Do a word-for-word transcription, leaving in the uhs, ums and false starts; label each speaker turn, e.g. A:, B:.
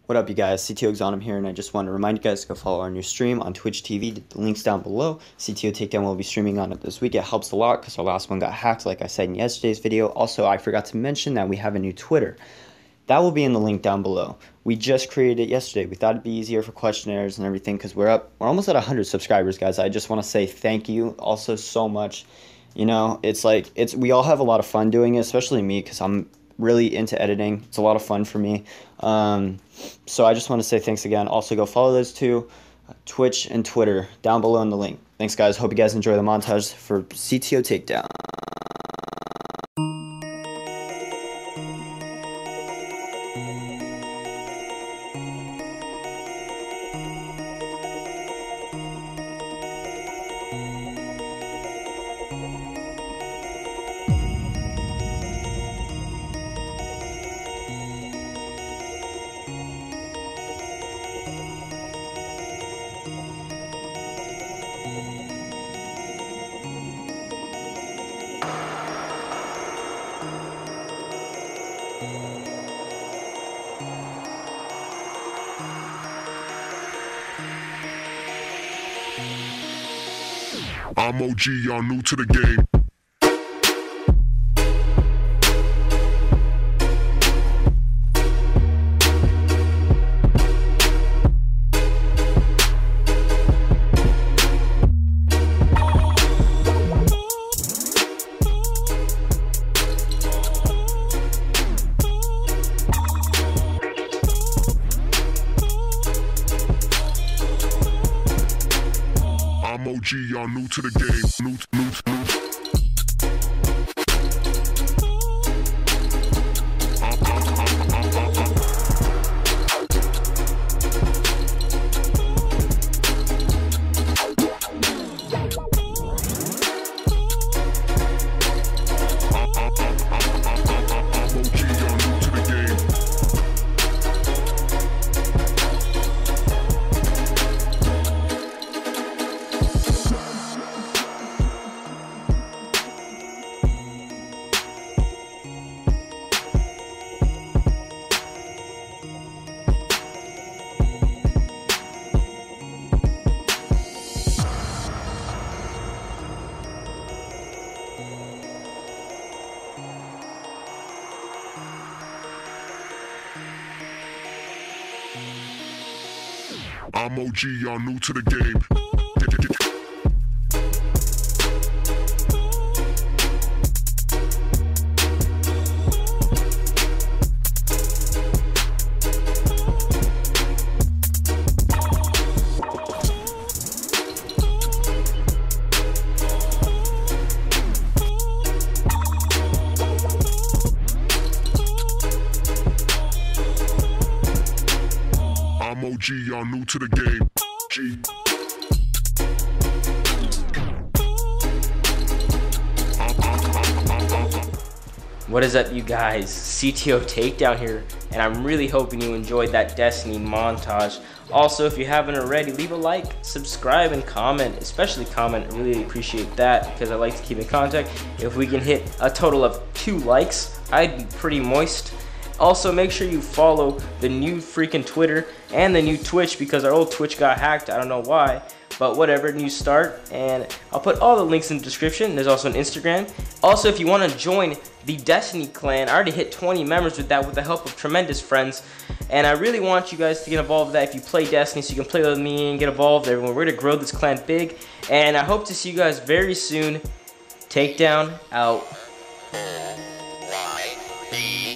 A: What up, you guys? C T O Exonim here, and I just want to remind you guys to go follow our new stream on Twitch T V. The link's down below. C T O Takedown will be streaming on it this week. It helps a lot because our last one got hacked, like I said in yesterday's video. Also, I forgot to mention that we have a new Twitter. That will be in the link down below. We just created it yesterday. We thought it'd be easier for questionnaires and everything because we're up. We're almost at one hundred subscribers, guys. I just want to say thank you also so much. You know, it's like it's we all have a lot of fun doing it, especially me because I'm really into editing. It's a lot of fun for me. Um, so I just want to say thanks again. Also, go follow those two, uh, Twitch and Twitter, down below in the link. Thanks, guys. Hope you guys enjoy the montage for C T O Takedown.
B: I'm O G, y'all new to the game. I'm O G, y'all new to the game. New, new, new. I'm O G, y'all new to the game. I'm O G, y'all new to the game. G.
C: What is up, you guys? C T O Takedown here, and I'm really hoping you enjoyed that Destiny montage. Also, if you haven't already, leave a like, subscribe, and comment. Especially comment, I really appreciate that because I like to keep in contact. If we can hit a total of two likes, I'd be pretty moist. Also, make sure you follow the new freaking Twitter and the new Twitch because our old Twitch got hacked. I don't know why, but whatever, new start. And I'll put all the links in the description. There's also an Instagram. Also, if you want to join the Destiny clan, I already hit twenty members with that with the help of tremendous friends. And I really want you guys to get involved with that if you play Destiny, so you can play with me and get involved. Everyone, we're going to grow this clan big. And I hope to see you guys very soon. Takedown out.